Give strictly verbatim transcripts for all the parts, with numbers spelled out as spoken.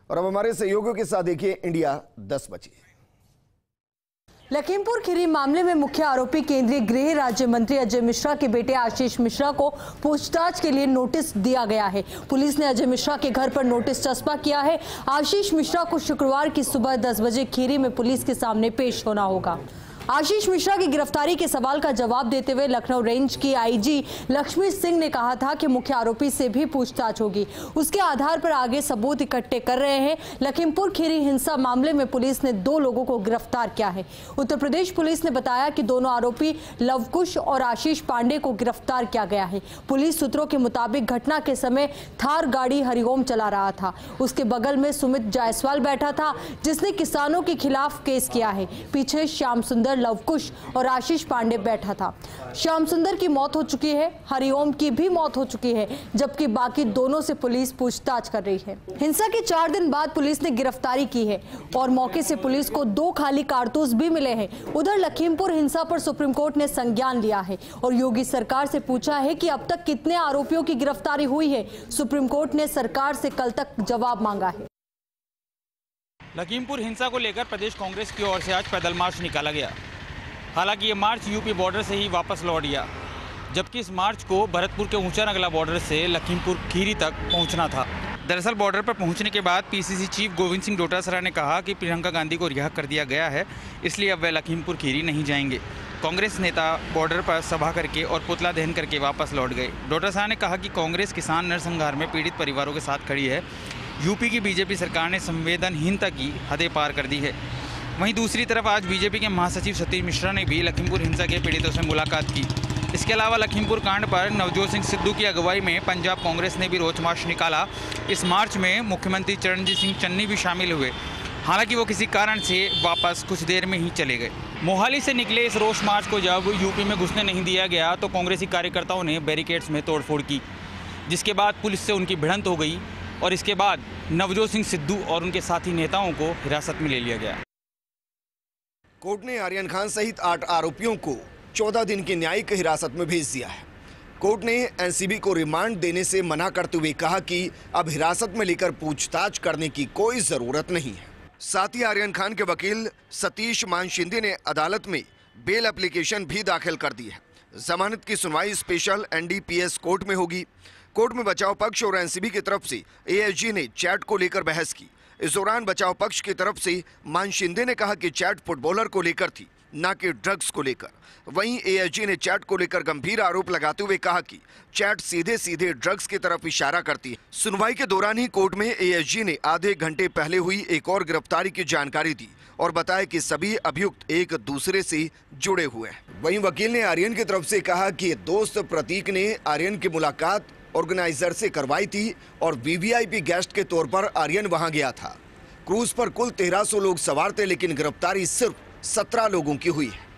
और अब हमारे सहयोगियों के साथ देखिए इंडिया दस बजे। लखीमपुर खीरी मामले में मुख्य आरोपी केंद्रीय गृह राज्य मंत्री अजय मिश्रा के बेटे आशीष मिश्रा को पूछताछ के लिए नोटिस दिया गया है। पुलिस ने अजय मिश्रा के घर पर नोटिस चस्पा किया है। आशीष मिश्रा को शुक्रवार की सुबह दस बजे खीरी में पुलिस के सामने पेश होना होगा। आशीष मिश्रा की गिरफ्तारी के सवाल का जवाब देते हुए लखनऊ रेंज की आईजी लक्ष्मी सिंह ने कहा था कि मुख्य आरोपी से भी पूछताछ होगी, उसके आधार पर आगे सबूत इकट्ठे कर रहे हैं। लखीमपुर खीरी हिंसा मामले में पुलिस ने दो लोगों को गिरफ्तार किया है। उत्तर प्रदेश पुलिस ने बताया कि दोनों आरोपी लवकुश और आशीष पांडे को गिरफ्तार किया गया है। पुलिस सूत्रों के मुताबिक घटना के समय थार गाड़ी हरिओम चला रहा था। उसके बगल में सुमित जायसवाल बैठा था, जिसने किसानों के खिलाफ केस किया है। पीछे श्याम सुंदर, लवकुश और आशीष पांडे बैठा था। श्याम सुंदर की मौत हो चुकी है, हरिओम की भी मौत हो चुकी है, जबकि बाकी दोनों से पुलिस पूछताछ कर रही है। हिंसा के चार दिन बाद पुलिस ने गिरफ्तारी की है और मौके से पुलिस को दो खाली कारतूस भी मिले हैं। उधर लखीमपुर हिंसा पर सुप्रीम कोर्ट ने संज्ञान लिया है और योगी सरकार से पूछा है कि अब तक कितने आरोपियों की गिरफ्तारी हुई है। सुप्रीम कोर्ट ने सरकार से कल तक जवाब मांगा है। लखीमपुर हिंसा को लेकर प्रदेश कांग्रेस की ओर से आज पैदल मार्च निकाला गया। हालांकि ये मार्च यूपी बॉर्डर से ही वापस लौट गया, जबकि इस मार्च को भरतपुर के ऊंचा नगला बॉर्डर से लखीमपुर खीरी तक पहुंचना था। दरअसल बॉर्डर पर पहुंचने के बाद पीसीसी चीफ गोविंद सिंह डोटासरा ने कहा कि प्रियंका गांधी को रिहा कर दिया गया है, इसलिए अब वे लखीमपुर खीरी नहीं जाएंगे। कांग्रेस नेता बॉर्डर पर सभा करके और पुतला दहन करके वापस लौट गए। डोटासरा ने कहा कि कांग्रेस किसान नरसंहार में पीड़ित परिवारों के साथ खड़ी है। यूपी की बीजेपी सरकार ने संवेदनहीनता की हदें पार कर दी है। वहीं दूसरी तरफ आज बीजेपी के महासचिव सतीश मिश्रा ने भी लखीमपुर हिंसा के पीड़ितों से मुलाकात की। इसके अलावा लखीमपुर कांड पर नवजोत सिंह सिद्धू की अगुवाई में पंजाब कांग्रेस ने भी रोष मार्च निकाला। इस मार्च में मुख्यमंत्री चरणजीत सिंह चन्नी भी शामिल हुए। हालांकि वो किसी कारण से वापस कुछ देर में ही चले गए। मोहाली से निकले इस रोष मार्च को जब यूपी में घुसने नहीं दिया गया तो कांग्रेसी कार्यकर्ताओं ने बैरिकेड्स में तोड़फोड़ की, जिसके बाद पुलिस से उनकी भिड़ंत हो गई और इसके बाद नवजोत सिंह सिद्धू और उनके साथी नेताओं को हिरासत में ले लिया गया। कोर्ट ने आर्यन खान सहित आठ आरोपियों को चौदह दिन की न्यायिक हिरासत में भेज दिया है। कोर्ट ने एनसीबी को रिमांड देने से मना करते हुए कहा कि अब हिरासत में लेकर पूछताछ करने की कोई जरूरत नहीं है। साथ ही आर्यन खान के वकील सतीश मान शिंदे ने अदालत में बेल एप्लीकेशन भी दाखिल कर दी है। जमानत की सुनवाई स्पेशल एनडीपीएस कोर्ट में होगी। कोर्ट में बचाव पक्ष और एनसीबी की तरफ से एएसजी ने चैट को लेकर बहस की। इस दौरान बचाव पक्ष की तरफ से मान शिंदे ने कहा कि चैट फुटबॉलर को लेकर थी, न कि ड्रग्स को लेकर। वहीं एएसजी ने चैट को लेकर गंभीर आरोप लगाते हुए कहा कि चैट सीधे सीधे ड्रग्स की तरफ इशारा करती है। सुनवाई के दौरान ही कोर्ट में एएसजी ने आधे घंटे पहले हुई एक और गिरफ्तारी की जानकारी दी और बताया कि सभी अभियुक्त एक दूसरे से जुड़े हुए हैं। वहीं वकील ने आर्यन की तरफ से कहा कि दोस्त प्रतीक ने आर्यन की मुलाकात ऑर्गेनाइजर से करवाई थी और वीवीआईपी गेस्ट के तौर पर आर्यन वहां गया था। क्रूज पर कुल तेरह सौ लोग सवार थे, लेकिन गिरफ्तारी सिर्फ सत्रह लोगों की हुई है।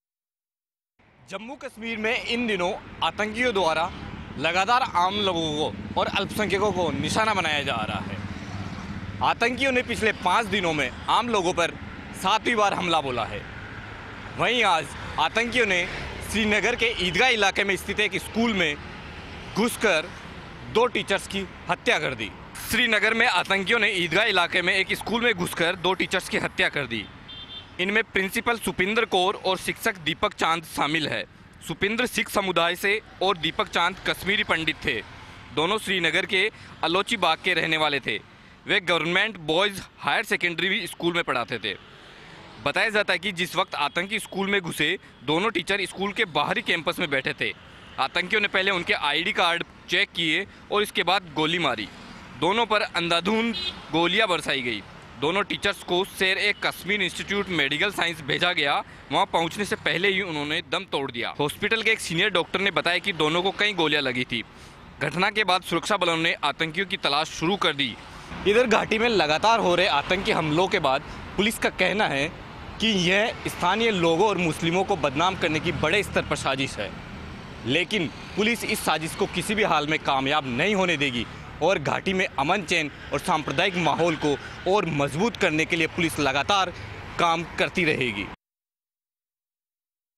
जम्मू कश्मीर में इन दिनों आतंकियों द्वारा लगातार आम लोगों को और अल्पसंख्यकों को निशाना बनाया जा रहा है। आतंकियों ने पिछले पाँच दिनों में आम लोगों पर सातवीं बार हमला बोला है। वहीं आज आतंकियों ने श्रीनगर के ईदगाह इलाके में स्थित एक स्कूल में घुसकर दो टीचर्स की हत्या कर दी। श्रीनगर में आतंकियों ने ईदगाह इलाके में एक स्कूल में घुसकर दो टीचर्स की हत्या कर दी। इनमें प्रिंसिपल सुपिंदर कौर और शिक्षक दीपक चांद शामिल है। सुपिंदर सिख समुदाय से और दीपक चांद कश्मीरी पंडित थे। दोनों श्रीनगर के अलोची बाग के रहने वाले थे। वे government boys higher secondary school में पढ़ाते थे। बताया जाता है कि जिस वक्त आतंकी स्कूल में घुसे, दोनों टीचर स्कूल के बाहरी कैंपस में बैठे थे। आतंकियों ने पहले उनके आईडी कार्ड चेक किए और इसके बाद गोली मारी। दोनों पर अंधाधुंध गोलियां बरसाई गई। दोनों टीचर्स को Sher e Kashmir institute medical science भेजा गया। वहां पहुंचने से पहले ही उन्होंने दम तोड़ दिया। हॉस्पिटल के एक सीनियर डॉक्टर ने बताया कि दोनों को कई गोलियां लगी थी। घटना के बाद सुरक्षा बलों ने आतंकियों की तलाश शुरू कर दी। इधर घाटी में लगातार हो रहे आतंकी हमलों के बाद पुलिस का कहना है कि यह स्थानीय लोगों और मुस्लिमों को बदनाम करने की बड़े स्तर पर साजिश है, लेकिन पुलिस इस साजिश को किसी भी हाल में कामयाब नहीं होने देगी और घाटी में अमन चैन और सांप्रदायिक माहौल को और मजबूत करने के लिए पुलिस लगातार काम करती रहेगी।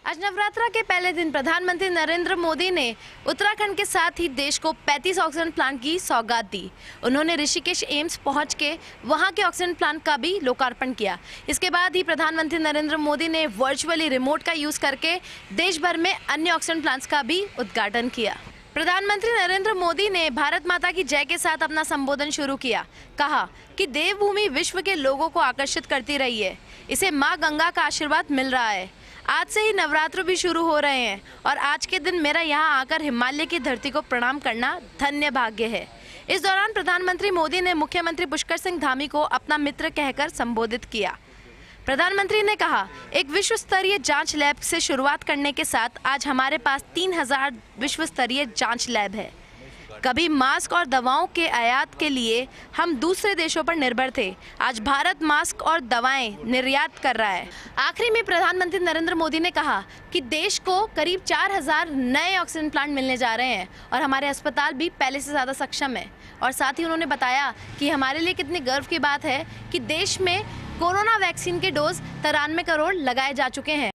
आज नवरात्रा के पहले दिन प्रधानमंत्री नरेंद्र मोदी ने उत्तराखंड के साथ ही देश को पैंतीस ऑक्सीजन प्लांट की सौगात दी। उन्होंने ऋषिकेश एम्स पहुंच के वहां के ऑक्सीजन प्लांट का भी लोकार्पण किया। इसके बाद ही प्रधानमंत्री नरेंद्र मोदी ने वर्चुअली रिमोट का यूज करके देश भर में अन्य ऑक्सीजन प्लांट्स का भी उद्घाटन किया। प्रधानमंत्री नरेंद्र मोदी ने भारत माता की जय के साथ अपना संबोधन शुरू किया। कहा कि देवभूमि विश्व के लोगों को आकर्षित करती रही है, इसे माँ गंगा का आशीर्वाद मिल रहा है। आज से ही नवरात्र भी शुरू हो रहे हैं और आज के दिन मेरा यहाँ आकर हिमालय की धरती को प्रणाम करना धन्य भाग्य है। इस दौरान प्रधानमंत्री मोदी ने मुख्यमंत्री पुष्कर सिंह धामी को अपना मित्र कहकर संबोधित किया। प्रधानमंत्री ने कहा, एक विश्व स्तरीय जांच लैब से शुरुआत करने के साथ आज हमारे पास तीन हजार विश्व स्तरीय जांच लैब है। कभी मास्क और दवाओं के आयात के लिए हम दूसरे देशों पर निर्भर थे, आज भारत मास्क और दवाएं निर्यात कर रहा है। आखिरी में प्रधानमंत्री नरेंद्र मोदी ने कहा कि देश को करीब चार हजार नए ऑक्सीजन प्लांट मिलने जा रहे हैं और हमारे अस्पताल भी पहले से ज़्यादा सक्षम है। और साथ ही उन्होंने बताया कि हमारे लिए कितनी गर्व की बात है कि देश में कोरोना वैक्सीन के डोज तिरानवे करोड़ लगाए जा चुके हैं।